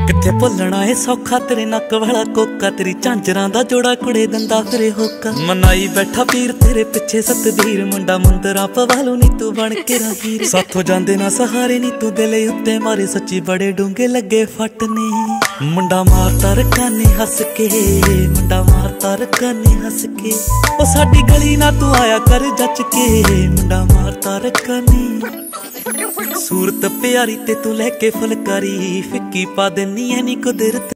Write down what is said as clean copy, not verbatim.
किथे भुलना है सौखा तेरे नक वाला कोका, तेरी झांजरां दा जोड़ा कुड़े दंदा फिरे होका। मनाई बैठा पीर तेरे पिछे सतबीर, मुंडा मुंदरा पवालू नी तू बन के राहीर। साथों जांदे ना सहारे नी तू दिले उत्ते मारे, सच्ची बड़े डूंगे लगे फटने। मुंडा मारता रकाने हस के, मुंडा मारता रकाने हस के। ओ साडी गली ना तू आया कर जच के, मुंडा मारता रकाने। सूरत प्यारी ते तू लैके फुलकारी, फिक्की पा देनी है नी कुदरत।